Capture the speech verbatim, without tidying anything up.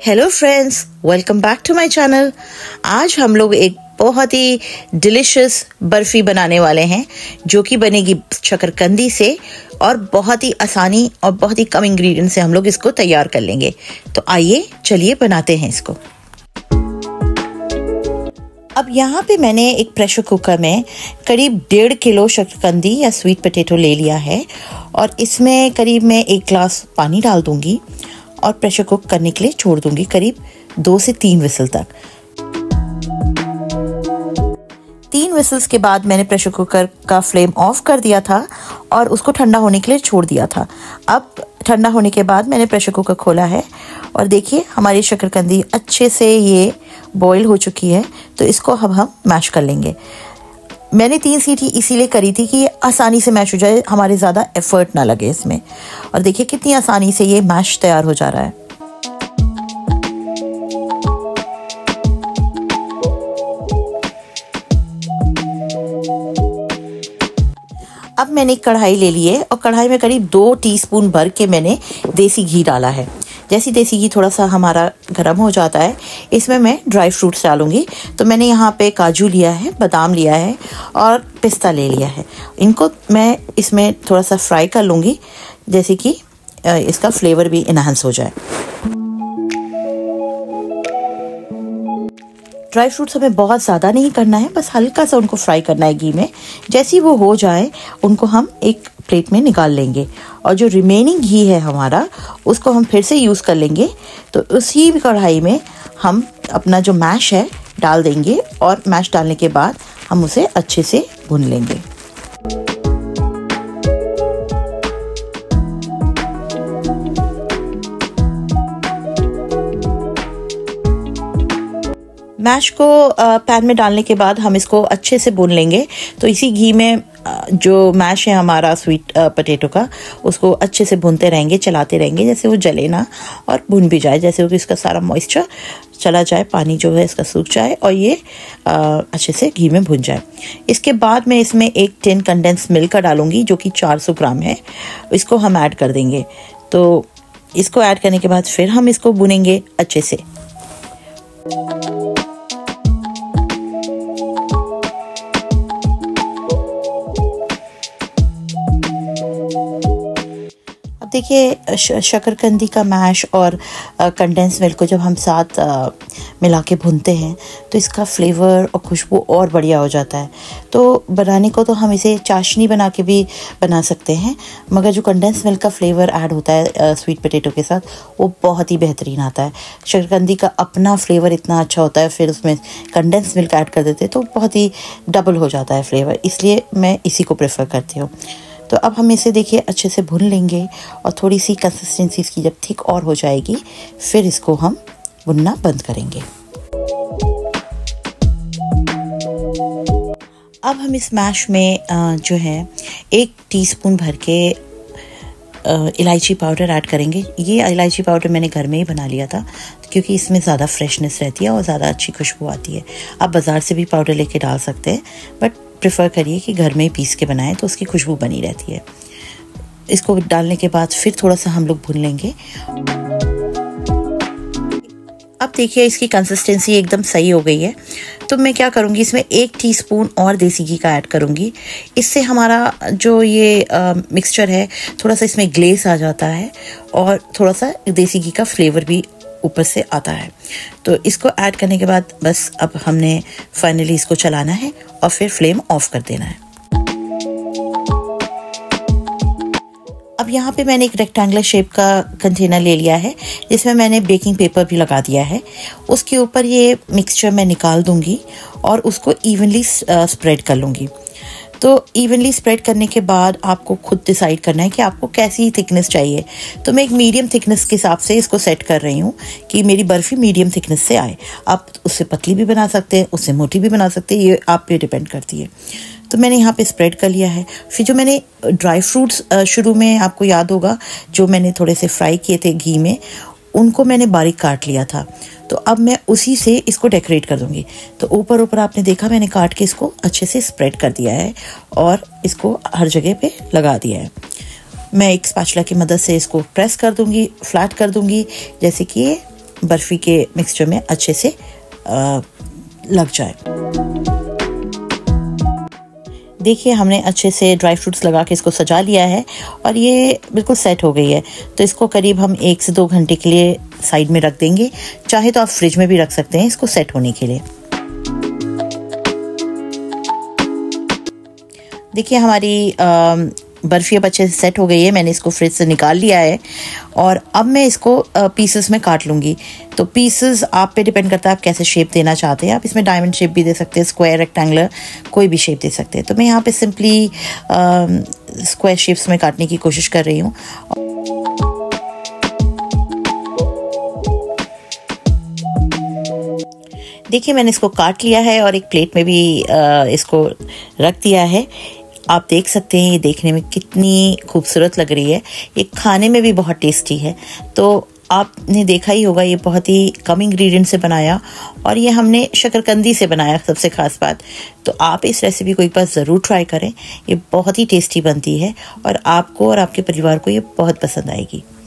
Hello friends, welcome back to my channel. आज हम लोग एक बहुत ही डिलिशियस बर्फी बनाने वाले हैं जो कि बनेगी शकरकंदी से और बहुत ही आसानी और बहुत ही कम इंग्रेडिएंट से हम लोग इसको तैयार कर लेंगे। तो आइए चलिए बनाते हैं इसको। अब यहाँ पे मैंने एक प्रेशर कुकर में करीब डेढ़ किलो शकरकंदी या स्वीट पोटैटो ले लिया है और इसमें करीब मैं एक ग्लास पानी डाल दूंगी और प्रेशर कुक करने के लिए छोड़ दूंगी करीब दो से तीन विसल तक। तीन विसल्स के बाद मैंने प्रेशर कुकर का फ्लेम ऑफ कर दिया था और उसको ठंडा होने के लिए छोड़ दिया था। अब ठंडा होने के बाद मैंने प्रेशर कुकर खोला है और देखिए हमारी शकरकंदी अच्छे से ये बॉईल हो चुकी है। तो इसको अब हम मैश कर लेंगे। मैंने तीन सीटी इसीलिए करी थी कि ये आसानी से मैश हो जाए, हमारे ज़्यादा एफर्ट ना लगे इसमें। और देखिए कितनी आसानी से ये मैश तैयार हो जा रहा है। अब मैंने एक कढ़ाई ले ली है और कढ़ाई में करीब दो टीस्पून भर के मैंने देसी घी डाला है। जैसे देसी घी थोड़ा सा हमारा गर्म हो जाता है, इसमें मैं ड्राई फ्रूट्स डालूंगी। तो मैंने यहाँ पे काजू लिया है, बादाम लिया है और पिस्ता ले लिया है। इनको मैं इसमें थोड़ा सा फ्राई कर लूँगी जैसे कि इसका फ्लेवर भी इनहांस हो जाए। ड्राई फ्रूट्स हमें बहुत ज़्यादा नहीं करना है, बस हल्का सा उनको फ्राई करना है घी में। जैसे ही वो हो जाए उनको हम एक प्लेट में निकाल लेंगे और जो रिमेनिंग घी है हमारा उसको हम फिर से यूज़ कर लेंगे। तो उसी कढ़ाई में हम अपना जो मैश है डाल देंगे और मैश डालने के बाद हम उसे अच्छे से भून लेंगे। मैश को पैन में डालने के बाद हम इसको अच्छे से भून लेंगे। तो इसी घी में जो मैश है हमारा स्वीट पोटैटो का, उसको अच्छे से भूनते रहेंगे, चलाते रहेंगे जैसे वो जले ना और भुन भी जाए, जैसे वो इसका सारा मॉइस्चर चला जाए, पानी जो है इसका सूख जाए और ये अच्छे से घी में भुन जाए। इसके बाद मैं इसमें एक टिन कंडेंस मिल्क का डालूंगी जो कि चार सौ ग्राम है। इसको हम ऐड कर देंगे। तो इसको ऐड करने के बाद फिर हम इसको भुनेंगे अच्छे से। देखिए शकरकंदी का मैश और कंडेंस मिल्क को जब हम साथ आ, मिला के भूनते हैं तो इसका फ्लेवर और खुशबू और बढ़िया हो जाता है। तो बनाने को तो हम इसे चाशनी बना के भी बना सकते हैं, मगर जो कंडेंस मिल्क का फ्लेवर ऐड होता है स्वीट पोटैटो के साथ वो बहुत ही बेहतरीन आता है। शकरकंदी का अपना फ्लेवर इतना अच्छा होता है, फिर उसमें कंडेंस मिल्क ऐड कर देते हैं तो बहुत ही डबल हो जाता है फ्लेवर, इसलिए मैं इसी को प्रेफर करती हूँ। तो अब हम इसे देखिए अच्छे से भून लेंगे और थोड़ी सी कंसिस्टेंसी इसकी जब थिक और हो जाएगी फिर इसको हम भुनना बंद करेंगे। अब हम इस मैश में जो है एक टीस्पून भर के इलायची पाउडर ऐड करेंगे। ये इलायची पाउडर मैंने घर में ही बना लिया था क्योंकि इसमें ज़्यादा फ्रेशनेस रहती है और ज़्यादा अच्छी खुशबू आती है। आप बाज़ार से भी पाउडर लेके डाल सकते हैं, बट प्रेफर करिए कि घर में ही पीस के बनाएं तो उसकी खुशबू बनी रहती है। इसको डालने के बाद फिर थोड़ा सा हम लोग भून लेंगे। अब देखिए इसकी कंसिस्टेंसी एकदम सही हो गई है। तो मैं क्या करूँगी, इसमें एक टीस्पून और देसी घी का ऐड करूँगी। इससे हमारा जो ये मिक्सचर है थोड़ा सा इसमें ग्लेस आ जाता है और थोड़ा सा देसी घी का फ्लेवर भी ऊपर से आता है। तो इसको ऐड करने के बाद बस अब हमने फाइनली इसको चलाना है और फिर फ्लेम ऑफ कर देना है। अब यहाँ पे मैंने एक रेक्टेंगुलर शेप का कंटेनर ले लिया है जिसमें मैंने बेकिंग पेपर भी लगा दिया है। उसके ऊपर ये मिक्सचर मैं निकाल दूंगी और उसको इवनली स्प्रेड कर लूँगी। तो इवनली स्प्रेड करने के बाद आपको खुद डिसाइड करना है कि आपको कैसी थिकनेस चाहिए। तो मैं एक मीडियम थिकनेस के हिसाब से इसको सेट कर रही हूँ कि मेरी बर्फ़ी मीडियम थिकनेस से आए। आप उससे पतली भी बना सकते हैं, उससे मोटी भी बना सकते हैं, ये आप पे डिपेंड करती है। तो मैंने यहाँ पे स्प्रेड कर लिया है। फिर जो मैंने ड्राई फ्रूट्स शुरू में आपको याद होगा जो मैंने थोड़े से फ्राई किए थे घी में, उनको मैंने बारीक काट लिया था। तो अब मैं उसी से इसको डेकोरेट कर दूंगी। तो ऊपर ऊपर आपने देखा मैंने काट के इसको अच्छे से स्प्रेड कर दिया है और इसको हर जगह पे लगा दिया है। मैं एक स्पैचुला की मदद से इसको प्रेस कर दूंगी, फ्लैट कर दूंगी, जैसे कि ये बर्फ़ी के मिक्सचर में अच्छे से आ, लग जाए। देखिए हमने अच्छे से ड्राई फ्रूट्स लगा के इसको सजा लिया है और ये बिल्कुल सेट हो गई है। तो इसको करीब हम एक से दो घंटे के लिए साइड में रख देंगे। चाहे तो आप फ्रिज में भी रख सकते हैं इसको सेट होने के लिए। देखिए हमारी आ, बर्फ़ी अब अच्छे से सेट हो गई है। मैंने इसको फ्रिज से निकाल लिया है और अब मैं इसको पीसेस में काट लूँगी। तो पीसेस आप पे डिपेंड करता है आप कैसे शेप देना चाहते हैं। आप इसमें डायमंड शेप भी दे सकते हैं, स्क्वायर, रेक्टेंगुलर, कोई भी शेप दे सकते हैं। तो मैं यहाँ पे सिंपली स्क्वायर शेप्स में काटने की कोशिश कर रही हूँ। देखिए मैंने इसको काट लिया है और एक प्लेट में भी आ, इसको रख दिया है। आप देख सकते हैं ये देखने में कितनी खूबसूरत लग रही है। ये खाने में भी बहुत टेस्टी है। तो आपने देखा ही होगा ये बहुत ही कम इंग्रेडिएंट से बनाया और ये हमने शकरकंदी से बनाया, सबसे खास बात। तो आप इस रेसिपी को एक बार ज़रूर ट्राई करें। ये बहुत ही टेस्टी बनती है और आपको और आपके परिवार को ये बहुत पसंद आएगी।